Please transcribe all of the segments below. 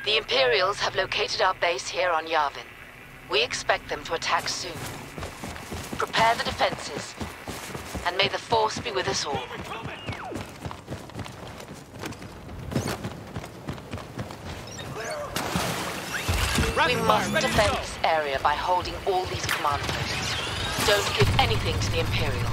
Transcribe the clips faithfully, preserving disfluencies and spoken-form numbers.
The Imperials have located our base here on Yavin. We expect them to attack soon. Prepare the defenses, and may the Force be with us all. We must defend this area by holding all these command posts. Don't give anything to the Imperials.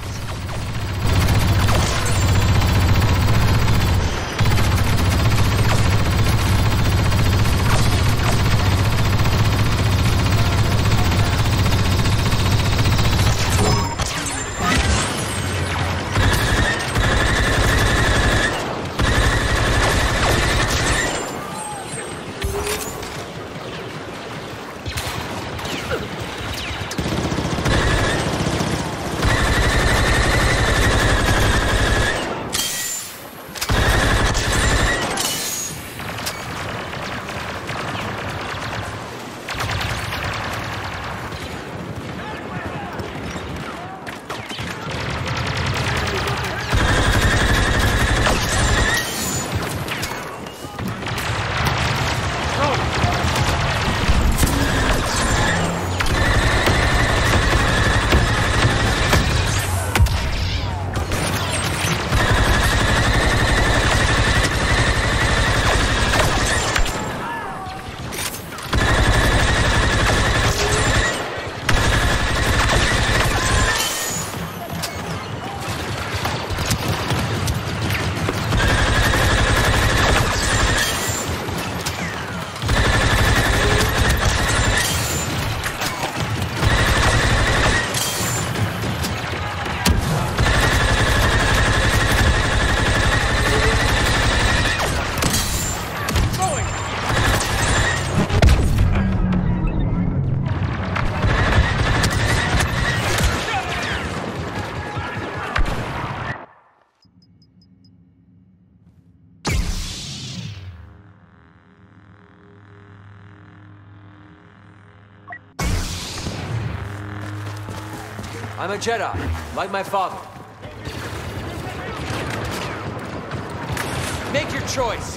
I'm a Jedi, like my father. Make your choice.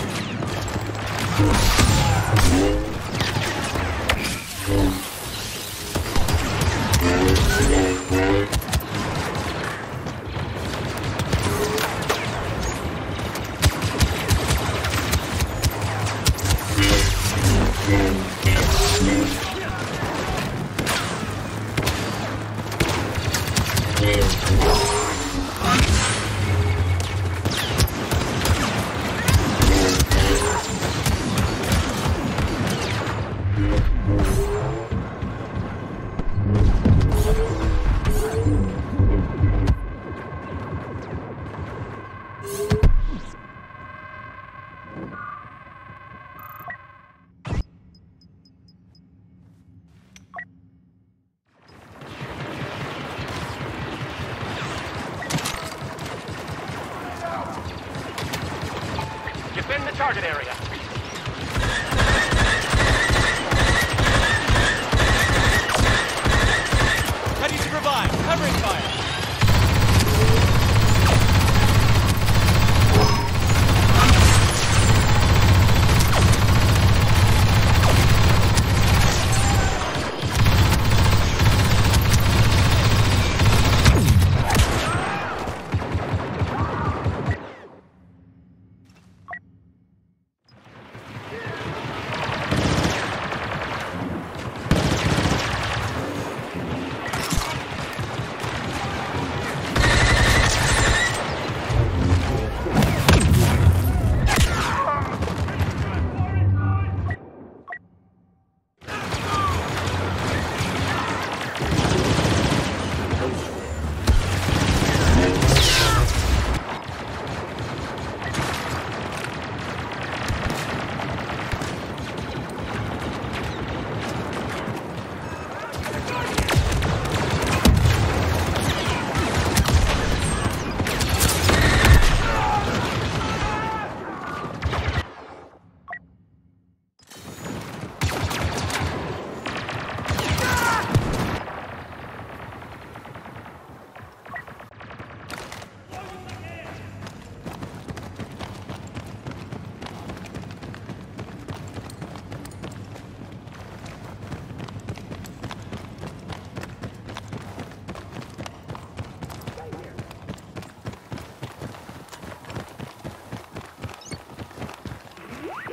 Defend the target area. Ready to provide covering fire.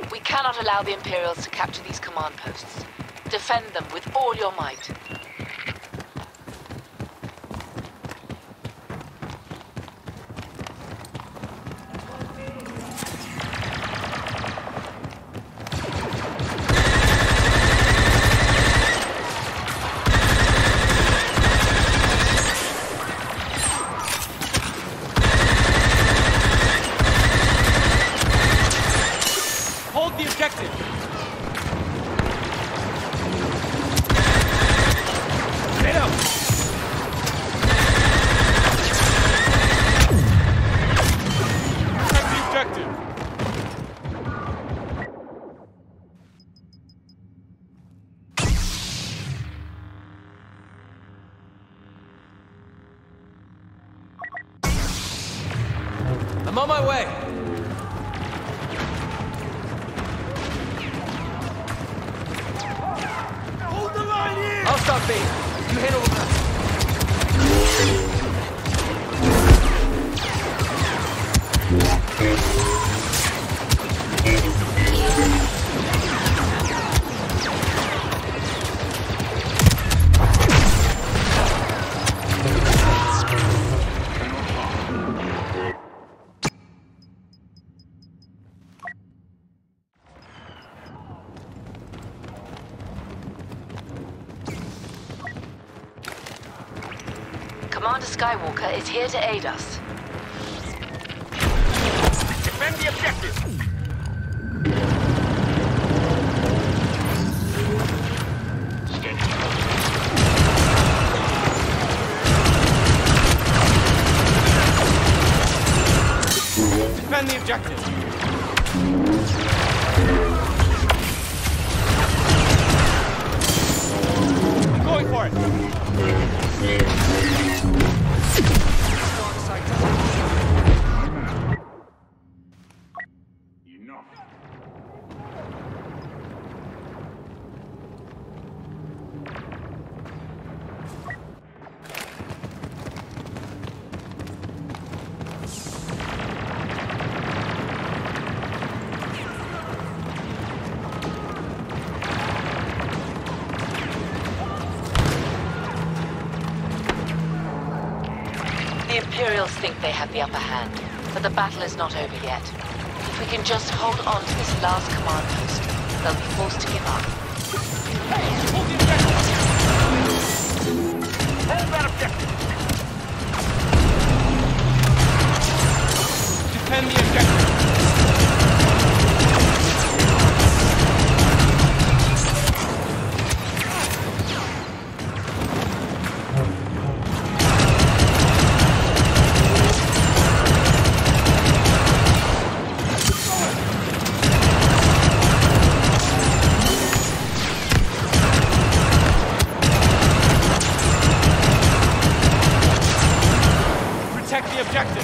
We cannot allow the Imperials to capture these command posts. Defend them with all your might. Hold the objective! Get up! Protect the objective! I'm on my way! Hold the line here! I'll stop bait. You handle the rest. Commander Skywalker is here to aid us. Defend the objective! Defend the objective! I'm going for it! The Imperials think they have the upper hand, but the battle is not over yet. If we can just hold on to this last command post, they'll be forced to give up. Hold the objective! Hold that objective! Defend the objective! Protect the objective!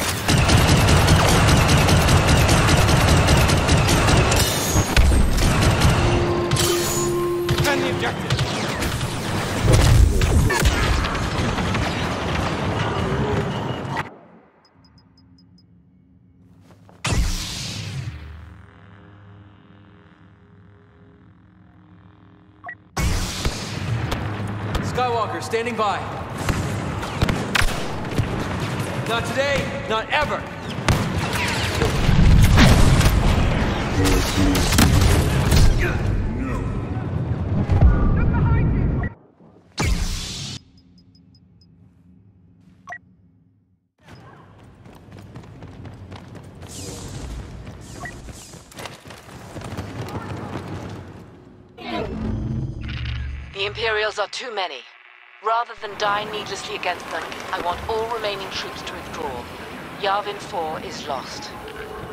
Defend the objective! Skywalker, standing by. Not today, not ever. The Imperials are too many. Rather than die needlessly against them, I want all remaining troops to withdraw. Yavin four is lost.